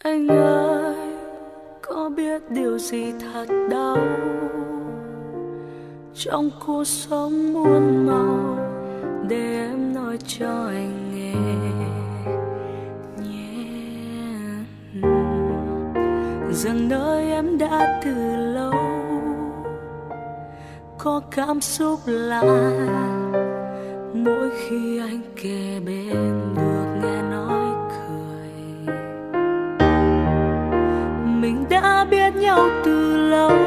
Anh ơi, có biết điều gì thật đau trong cuộc sống muôn màu, để em nói cho anh nghe nhé. Rằng nơi em đã từ lâu có cảm xúc lạ mỗi khi anh kề bên được nghe nói cười. Mình đã biết nhau từ lâu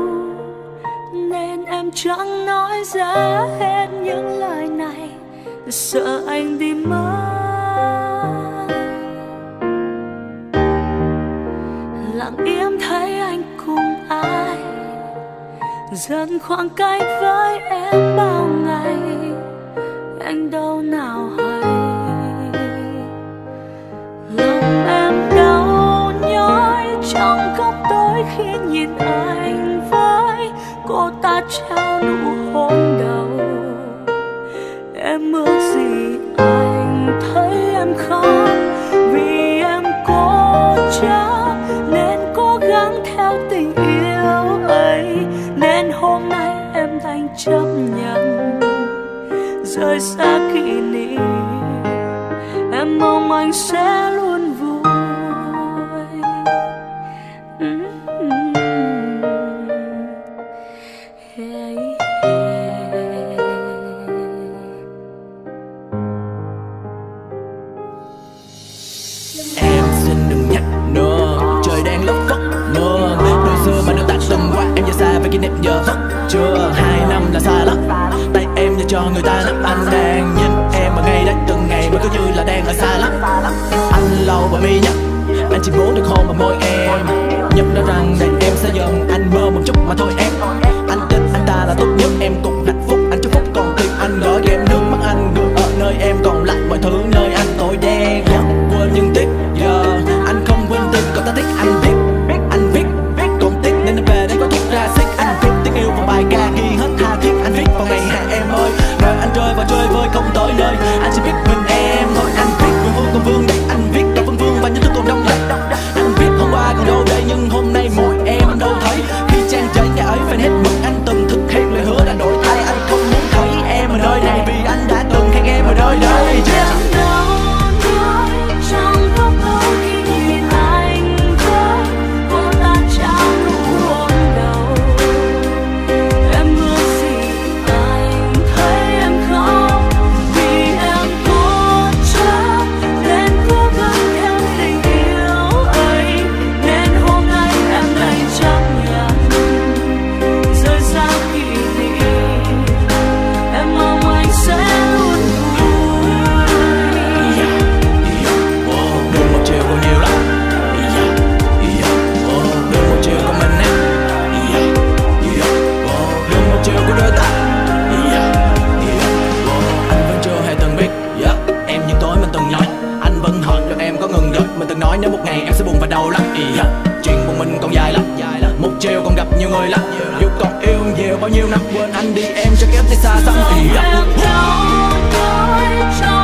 nên em chẳng nói ra hết những lời này, sợ anh đi mất. Lặng im thấy anh cùng ai dần khoảng cách với em bao ngày, anh đâu nào hay. Lòng em đau nhói trong góc tối khi nhìn anh với cô ta trao nụ hôn đầu. Em ước gì anh thấy em khóc, vì em cố chấp nên cố gắng theo tình yêu ấy, nên hôm nay em đành chấp nhận rời xa kỷ niệm. Em mong anh sẽ luôn vui. Em xin đừng nhắc nữa, trời đang lất phất mưa. Đời xưa mà đã ta từng qua, em giờ xa với kỷ niệm giờ vẫn chưa. 2 năm là xa lắm, tay em giờ cho người ta nắm. Anh đang nhìn em mà ngay đấy từng ngày mới cứ như là đang ở xa lắm. Anh lâu bởi mi nhắc, anh chỉ muốn được hôn vào môi em. Nhận ra rằng để em sẽ dần, anh mơ một chút mà thôi em. Anh tin anh ta là tốt nhất, em cũng hạnh phúc. Anh chúc phúc còn tim anh gửi em nước mắt anh gửi ở nơi em, còn lại mọi thứ nơi anh tối đen. Quên nhưng tiếc giờ anh không quên tình, còn ta thích anh viết còn tiếc nên anh về đây có thuốc ra xích. Anh viết tiếng yêu vào bài ca ghi hết tha thiết. Anh viết vào ngày hạ em ơi, đời anh rơi vào chơi vơi không tới nơi. Anh chỉ biết mình em thôi. Anh viết quê hương còn vương đây, anh viết đâu vân vương và những thứ còn đông đầy. Anh viết hôm qua còn đâu đây, nhưng hôm nay mỗi em anh đâu thấy. Khi trang giấy nhà ấy phải hết mực, anh từng thực hiện lời hứa đã đổi thay. Anh không muốn thấy em ở nơi này vì anh đã từng hẹn em ở nơi đây. Nếu một ngày em sẽ buồn và đau lắm, chuyện của mình còn dài lắm. Một chiều còn gặp nhiều người lắm, dù còn yêu nhiều bao nhiêu năm. Quên anh đi em cho kém tay xa xăm. Em đau nhói trong